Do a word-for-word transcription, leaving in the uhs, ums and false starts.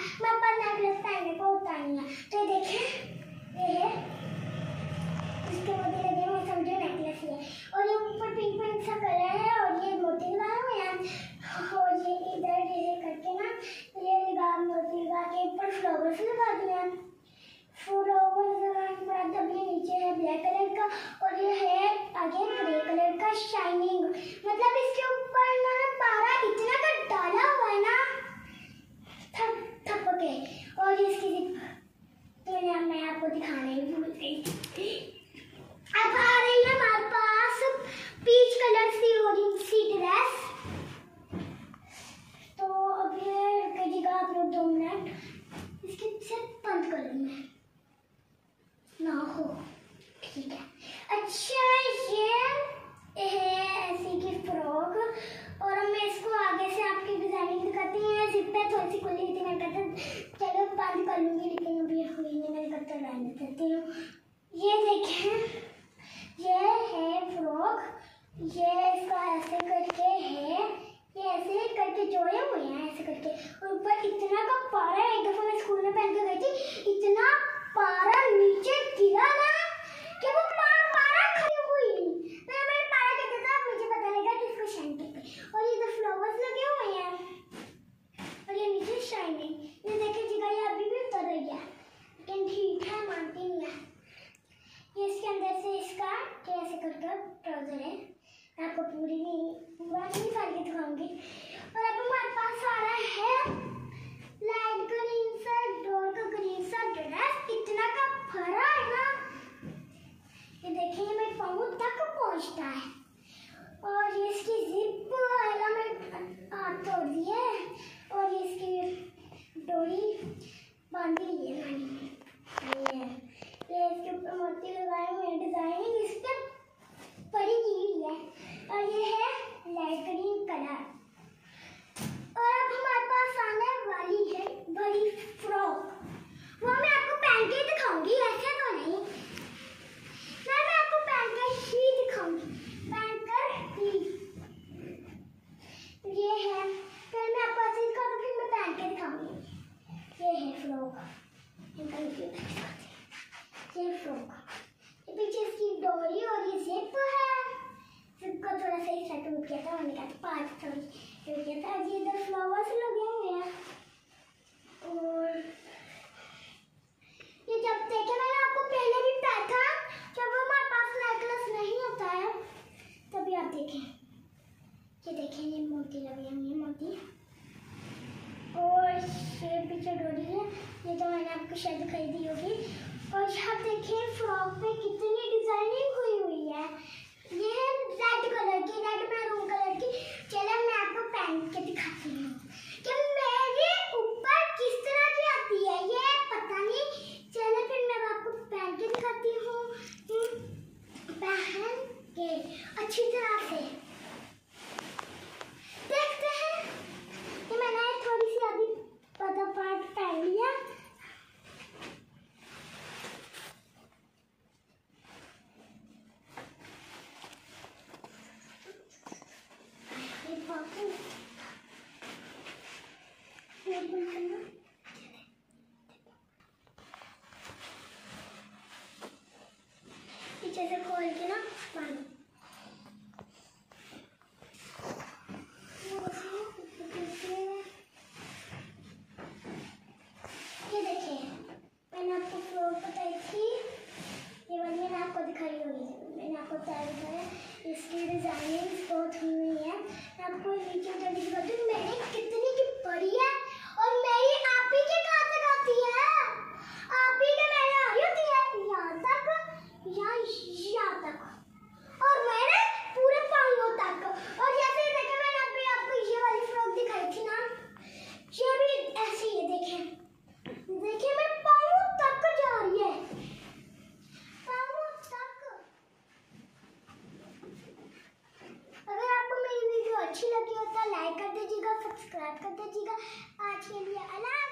मेरे पास नेकलेस पहनने को होता नहीं है। तो देखिए ये है, इसके मोती लगे हुए, समझो नेकलेस ही है। और ये ऊपर पिंक पिंक सा कलर है और ये मोती लगाए हुए हैं। और ये इधर ये करके ना ये लगा मोती लगा के ऊपर फ्लावर्स लगा दिए हैं। फ्लावर्स लगाने के बाद अब ये नीचे है ब्लैक कलर का और ये है आगे ग्रे कलर का शाइनिंग। मतलब इसके ऊपर ना पारा इतना का डाला हुआ है ना थप थप के। और इसकी तो मैं आपको दिखाने ही भूल गई। अब आ रही है हमारे पास पीच कलर सी ऑरेंज सी ड्रेस। तो अब ये रुकेगा आप लोग दो मिनट, इसके से बंद कर लूँ ना हो, ठीक है। अच्छा ये है ऐसी की फ्रॉक और मैं इसको आगे से आपकी डिजाइनिंग दिखाती हूँ। जिप पे थोड़ी सी खुली थी, मैं कहता चलो बंद कर लूँगी, लेकिन अभी हुई नहीं, मैं करता रहने देती हूँ। ये देखें ये है फ्रॉक, ये इसका ऐसे करके है, ये ऐसे करके जोड़े हुए हैं ऐसे करके। और ऊपर इतना का पारा है, एक दफा मैं स्कूल में पहन के गई थी, इतना पारा नीचे गिरा ना कि वो पारा पारा खड़ी हुई। मैं मेरे पारा कहता था, मुझे पता लगा कि इसको शाइन कहते हैं। और ये तो फ्लावर्स लगे हुए हैं और ये नीचे शाइनिंग। ये देखिए जिगर ये अभी भी उतर रही है, लेकिन ठीक है, मानती नहीं है। ये इसके अंदर से इसका कैसे करके ट्राउजर है, आपको पूरी नहीं पूरा नहीं फाड़ के दिखाऊंगी। और अब हमारे पास आ रहा है लाइट ग्रीन सा डार्क ग्रीन सा ड्रेस, इतना का भरा है ना, ये देखिए मेरे पाँव तक पहुंचता है। और ये इसकी जिप वाला मैं हाथ तोड़ दिया है और ये इसकी डोरी बांधी हुई है मैंने। ये ये इसके ऊपर मोती लगाए हुए हैं, डिजाइनिंग इस पे परी की हुई है। और ये है लाइट ग्रीन कलर। और अब हमारे पास आने वाली है बड़ी फ्रॉक, वो मैं आपको पहन के दिखाऊंगी, ऐसे तो नहीं, मैं मैं आपको पहन कर ही दिखाऊंगी, पहन कर ही। ये है, फिर मैं आपको ऐसे दिखाऊं तो फिर मैं पहन के दिखाऊंगी। ये है फ्रॉक, ये फ्रॉक, ये पीछे इसकी डोरी और ये जिप है। जिप को थोड़ा सा सेट हो गया था, मैंने कहा पाँच थोड़ी हो गया था। ये इधर फ्लावर्स लगे हुए हैं और ये जब देखे मैंने आपको पहले भी कहा था, जब हमारे पास नेकलेस नहीं होता है तभी आप देखें। ये देखें ये मोती लगे हुए हैं, मोती। और ये पीछे डोरी है, ये तो मैंने आपको शायद खरीदी होगी। और यहाँ देखिए फ्रॉक पे कितनी डिजाइनिंग हुई हुई है। ये है रेड कलर की, रेड मैरून कलर की। चलो मैं आपको पहन के दिखाती हूँ कि मेरे ऊपर किस तरह की आती है, ये पता नहीं। चलो फिर मैं आपको पहन के दिखाती हूँ, पहन के अच्छी तरह से देखते हैं। कि मैंने थोड़ी सी आधी पता पार्ट पहन लिया। पीछे से खोल के ना बांधो। ये देखिए मैंने आपको फ्रॉक बताई थी, ये वाली मैंने आपको दिखाई होगी, मैंने आपको तैयार दिखाया। इसकी डिजाइनिंग बहुत हुई है, मैं आपको नीचे उधर दिखाती हूँ मैंने कितनी की पड़ी है। और मेरी आप ही के कहाँ तक आती है, आप ही के मेरे आ रही होती है यहाँ तक, यहाँ यहाँ तक, और मेरे पूरे पाँव तक। और जैसे देखे मैंने अभी आपको ये वाली फ्रॉक दिखाई थी ना, ये भी ऐसी है। देखें देखिए मेरे पाँव तक जा रही है, पाँव तक। अगर आपको मेरी वीडियो अच्छी लगी हो तो लाइक कर दीजिएगा, सब्सक्राइब कर दीजिएगा। आज के लिए अल्लाह।